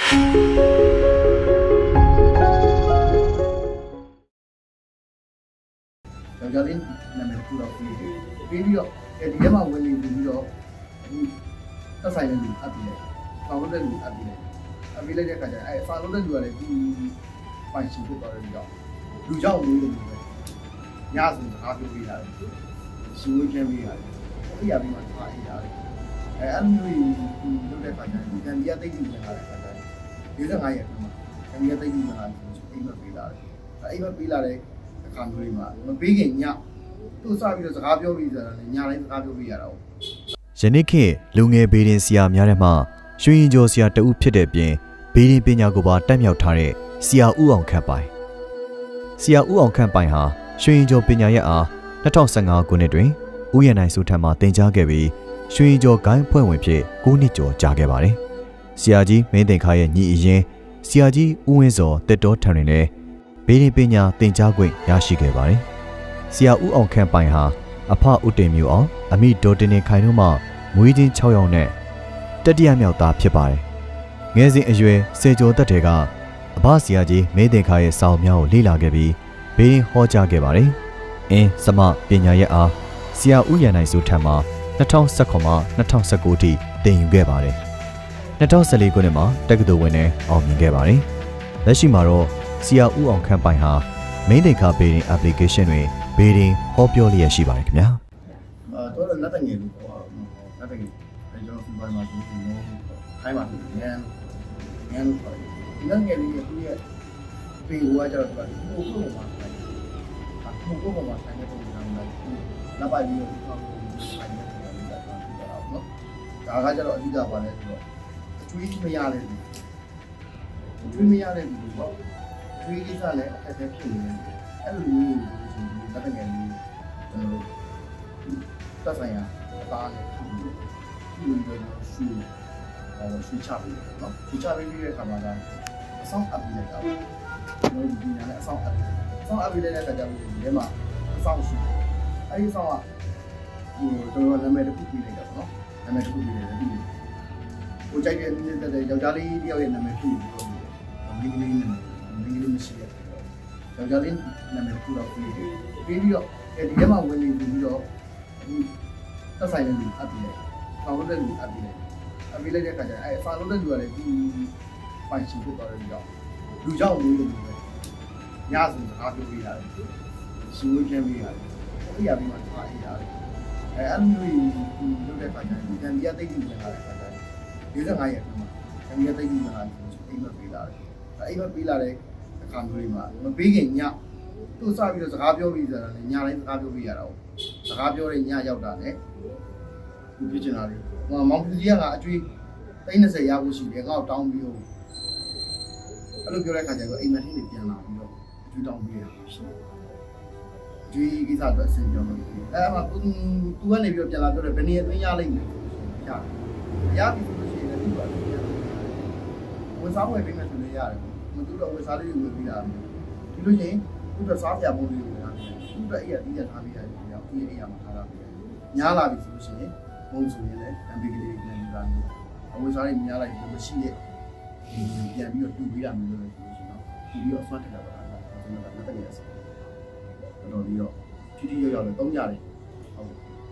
ယောက်ျားလေးနာမည်ထူတော့ပြီးပြီးတော့ဒီထဲမှာဝင်နေပြီးတော့သက်ဆိုင်တဲ့လူအပ်ပြီးလိုက်ဖောင်လုပ်တဲ့လူအပ်ပြီးလိုက်တဲ့ခါကျရင်ဖောင်လုပ်တဲ့လူကလည်းဒီပိုင်ရှင်ဖြစ်သွားတဲ့လူကြောင့်လူကြောင့်လို့ပဲညဆိုစကားပြောပြရတယ်ရှင်ဝေးပြန်ပြရတယ်အဲ့ဒီအပြင်မှာထားရရတယ်အဲ့လိုမျိုးလုပ်တဲ့ခါကျရင်ဒီကံကြီးအသိသိပြန်လာတဲ့ခါကျရင်45ရက်မှာကံကြီးအသိသိပြန်လာတယ်အိမ်မပေးလာတယ်အိမ်မပေးလာတဲ့အခါမျိုးတွေမှာမပေးခင်ညသူ့စပြီးတော့စကားပြောပြီးဆိုတာလည်းညတိုင်းစကားပြောပြရတာ哦ယနေ့ခေတ်လူငယ်ဘေးဒင်ဆရာများထဲမှာရွှေရင်ကျော်ဆရာတဦးဖြစ်တဲ့ပြင်ဘေးဒင်ပညာကိုပါတက်မြောက်ထားတဲ့ဆရာဦးအောင်ခန့်ပိုင်ဆရာဦးအောင်ခန့်ပိုင်ဟာရွှေရင်ကျော်ပညာရပ်အား2015ခုနှစ်တွင်ဦးရနိုင်စုထံမှသင်ကြားခဲ့ပြီးရွှေရင်ကျော်ဂိုင်းဖွဲ့ဝင်ဖြစ်9နှစ်ကျော်ကြာခဲ့ပါတယ်ဆရာကြီးမင်းသင်္ခါရဲ့ညီအရင်ဆရာကြီးဦးဝင်းစောတက်တော်ထံတွင်လည်းဘေးဒင်ပညာသင်ကြားခွင့်ရရှိခဲ့ပါတယ်ဆရာဦးအောင်ခန့်ပိုင်ဟာအဖဦးတင်မျိုးအောင်အမိဒေါ်တင်နေခိုင်တို့မှမွေးချင်း6ယောက်နဲ့တတိယမြောက်သားဖြစ်ပါတယ်။ငယ်စဉ်အရွယ်စေကျော်သက်တွေကအဘဆရာကြီးမင်းသင်္ခါရဲ့စာအုပ်များကိုလေ့လာခဲ့ပြီးဘေးရင်ဟောကြားခဲ့ပါတယ်။စမပညာရပ်အားဆရာဦးရန်နိုင်စုထံမှ2019မှ2019ထိသင်ယူခဲ့ပါတယ်။2014ခုနှစ်မှာတက္ကသိုလ်ဝင်နဲ့အောင်မြင်ခဲ့ပါတယ်။လက်ရှိမှာတော့ဆရာဦးအောင်ခန့်ပိုင်ဟာမင်းသင်္ခါဘေးရင် application တွင်ဘေးရင်ဟောပြောလျက်ရှိပါတယ်ခင်ဗျာ။တော့လက်တငယ်လို့ပြောတာ။လက်တငယ်ကျွန်တော်ဒီဘက်မှာဒီလိုခိုင်းပါလို့ငန်းခေါ်တယ်။ဒီလက်ငယ်လေးကသူ့ရဲ့ပေဝါကြတော့ကိုကိုမှာဆိုင်တယ်။ကိုကိုမှာဆိုင်တဲ့ပုံစံမျိုး။နောက်ပါပြီးတော့ဆိုင်တဲ့ပုံစံမျိုးလာတော့နော်။ဒါကကြတော့အဓိကပါလဲဆိုတော့အကျွေးမရတဲ့လူ။အကျွေးမရတဲ့လူပေါ့။အကျွေးကိစ္စလည်းအခက်အခဲဖြစ်နေတယ်။အဲ့လိုမျိုးလက်တငယ်လေးကျွန်တော်သက်ဆိုင်ရာအသားနဲ့ဒီလိုရှူချပေးတယ်နော်ရှူချပေးပြီးတဲ့အခါမှာအဆောင်အပ်ပြီးလိုက်တာကျွန်တော်ဒီနာနဲ့အဆောင်အပ်ပြီးလိုက်တဲ့အခါကျတော့ဒီထဲမှာအဆောင်ရှူအဲဒီအဆောင်ကကျွန်တော်နာမည်တစ်ခုပြီးလိုက်တာပေါ့နော်နာမည်တစ်ခုပြီးလိုက်တယ်ဒီကိုကြိုက်တဲ့ယောက်ျားလေးတယောက်ရဲ့နာမည်ပြီးပြီးတော့မိန်းကလေးမရှိရယောက်ျားလေးနာမည်တစ်ခုတော့ပြီးပြီးတော့ဒီထဲမှာဝင်နေပြီးတော့သက်ဆိုင်တဲ့လူအပ်ပြီးလိုက်ဖောင်လုပ်တဲ့လူအပ်ပြီးလိုက်တဲ့ခါကျရင်ဖောင်လုပ်တဲ့လူကလည်းဒီပိုင်ရှင်ဖြစ်သွားတဲ့လူကြောင့်လို့ပဲညဆိုစကားပြောပြရတယ်ရှင်ဝေးပြန်ပြရတယ်အဲ့ဒီအပြင်မှာထားရရတယ်အဲ့လိုမျိုးလုပ်တဲ့ခါကျရင်ကံကြီးအသိသိပြန်လာတဲ့ခါကျရင်45ရက်မှာကံကြီးအသိသိပြန်လာတယ်အိမ်မပေးလာတယ်အိမ်မပေးလာတဲ့အခါမျိုးတွေမှာမပေးခင်ညသူ့စပြီးတော့စကားပြောပြီးဆိုတာလည်းညတိုင်းစကားပြောပြရတာ哦စကားပြောတဲ့ညရောက်တာနဲ့ဒီပြချင်တာလေမောင်ပြည်ကြီးကအကျွေး30ရဖို့ရှိတယ်ငါ့ကိုတောင်းပြီးတော့အဲ့လိုပြောတဲ့ခါကျတော့အိမ်မထင်းတွေပြန်လာပြီးတော့အကျွေးတောင်းပြီးရရှိတယ်အကျွေးကိစ္စတော့အဆင်ပြောလို့အဲ့မှာသူကနေပြီးတော့ပြန်လာပြောတယ်ဘယ်နည်းအတွင်းရလိမ့်မယ်ရတယ်ရပြီဆိုလို့ရှိရင်လည်းသူ့ပါဝန်ဆောင်ဝယ်ပေးမယ်ဆိုလည်းရတယ်မသူတော့ဝန်စားလေးတွေဝယ်ပေးတာဒီလိုချင်းသူ့တော့စားပြပုံလေးတွေထားတယ်သူ့တော့အဲ့ရတီးရထားပေးရတယ်ပြောင်းအေးမှာထားတာပဲညားလာပြီဆိုလို့ရှိရင်ဘုံဆိုရင်လည်း MB ကလေးပြန်ယူတာမျိုးအဝယ်စားတွေညားလိုက်လို့မရှိရဲ့ပြန်ပြီးတော့တူပေးတာမျိုးလို့ဆိုလို့ရှိရင်တော့ဒီပြီးတော့အစွမ်းထက်တာပါလားကျွန်တော်ကလက်တရဆက်တော်တော်ပြီးတော့ထီထီရောက်လည်းတုံးကြတယ်ဟုတ်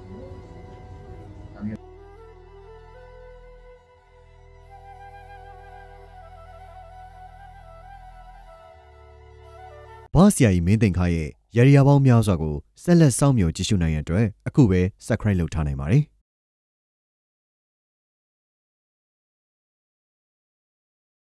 ဘာဆရာကြီးမင်းသင်္ခါရဲ့ရရပေါင်းများစွာကိုဆက်လက်စောင့်မျှော်ကြည့်ရှုနိုင်ရတဲ့အတွက်အခုပဲ subscribe လုပ်ထားနိုင်ပါတယ်